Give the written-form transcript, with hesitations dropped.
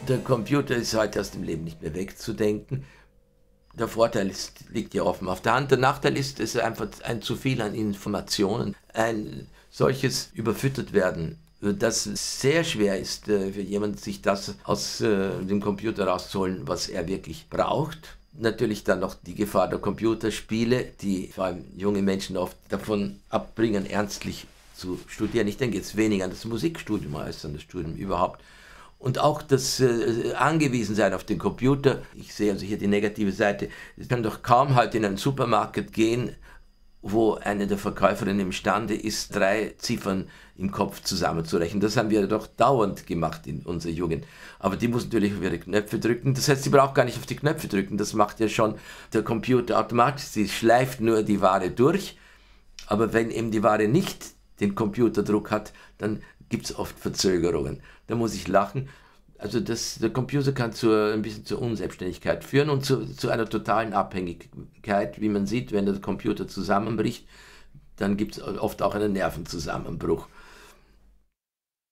Der Computer ist heute aus dem Leben nicht mehr wegzudenken. Der Vorteil liegt ja offen auf der Hand. Der Nachteil ist, es ist einfach ein zu viel an Informationen. Ein solches überfüttert werden, dass es sehr schwer ist für jemanden, sich das aus dem Computer rauszuholen, was er wirklich braucht. Natürlich dann noch die Gefahr der Computerspiele, die vor allem junge Menschen oft davon abbringen, ernstlich zu studieren. Ich denke jetzt weniger an das Musikstudium als an das Studium überhaupt. Und auch das Angewiesensein auf den Computer. Ich sehe also hier die negative Seite. Es kann doch kaum halt in einen Supermarkt gehen, wo eine der Verkäuferinnen imstande ist, 3 Ziffern im Kopf zusammenzurechnen. Das haben wir doch dauernd gemacht in unserer Jugend. Aber die muss natürlich auf ihre Knöpfe drücken. Das heißt, sie braucht gar nicht auf die Knöpfe drücken. Das macht ja schon der Computer automatisch. Sie schleift nur die Ware durch. Aber wenn eben die Ware nicht den Computerdruck hat, dann gibt es oft Verzögerungen. Da muss ich lachen. Also der Computer kann ein bisschen zur Unselbstständigkeit führen und zu einer totalen Abhängigkeit. Wie man sieht, wenn der Computer zusammenbricht, dann gibt es oft auch einen Nervenzusammenbruch.